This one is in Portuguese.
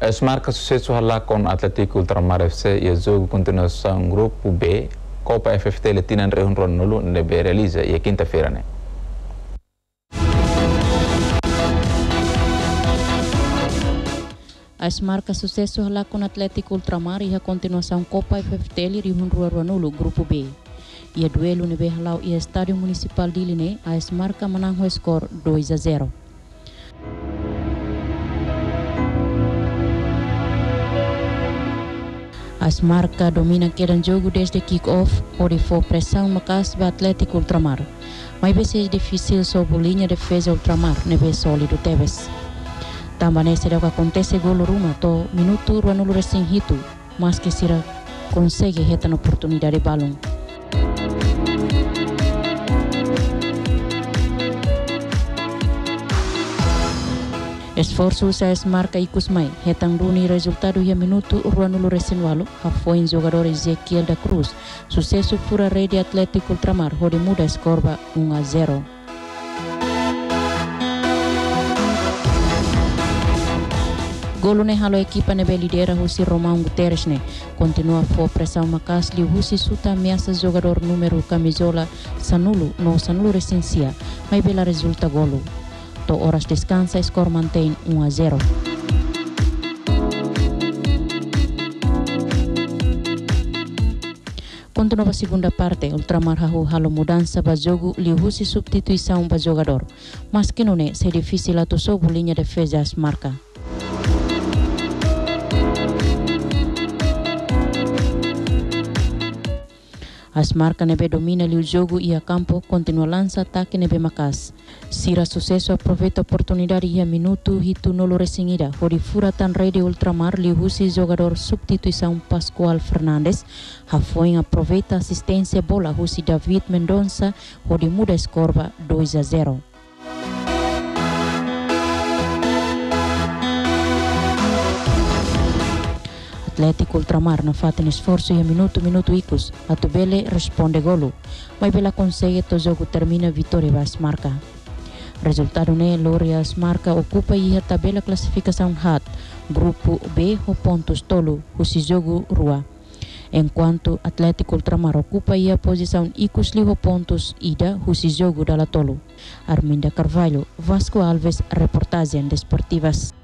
As marcas sucesso lá com Atlético Ultramar FC e o jogo continuação grupo B, Copa FFT Latina em Rio Nolo nebe realiza e quinta-feira, né? As marcas sucesso lá com Atlético Ultramar e a continuação Copa FFT Rio Nolo grupo B. E a duelo nebe halau e Estádio Municipal de Line, as marcas menang o score 2-0. As marcas dominam cada jogo desde kick-off, onde for pressão macas do Atlético Ultramar. Mas vai ser difícil sob a linha de defesa Ultramar, nebe sólido Teves. Também será que acontece gol rumah to minuto Ruanulu recém hito, mas que será consegue retar a oportunidade de balão. Esforço usa as marca Ikusmai, retang duni resultado e minuto Ruanulu Resenwalo, foi em jogador Ezequiel da Cruz, sucesso fura rede Atlético Ultramar, onde muda a scorba 1-0. Golo ne halo equipa nebe lidera Husi Romão Guterres ne, continua for pressão macas li Husi suta ameaça jogador número camisola Sanulu Resencia, mas bela resulta golo. To horas descansa, skor mantém 1-0. Continua a segunda parte, Ultramar halo mudança para jogo, lihusi substituição para jogador, mas que não é, se difícil atu sob linha de defesa as marca. As marcas nebe domina o jogo e a campo continua lança ataque nebe macas. Sira sucesso aproveita a oportunidade e a minuto hitu nolo resingida. Hori fura tan rede Ultramar li husi jogador substituição Pascoal Fernandes. Hafoin aproveita assistência bola husi David Mendonça. Hori muda scorba 2-0. Atlético Ultramar na fata em esforço e a minuto icus, a Tubele responde golo, mas Bela consegue to jogo termina vitória para as marca. Resultado né, Lori as marca ocupa e a tabela classificação HAT, grupo B o pontos tolo, o jogo rua. Enquanto Atlético Ultramar ocupa e a posição icus liho pontos ida, o jogo dala tolo. Arminda Carvalho, Vasco Alves, reportagem desportivas.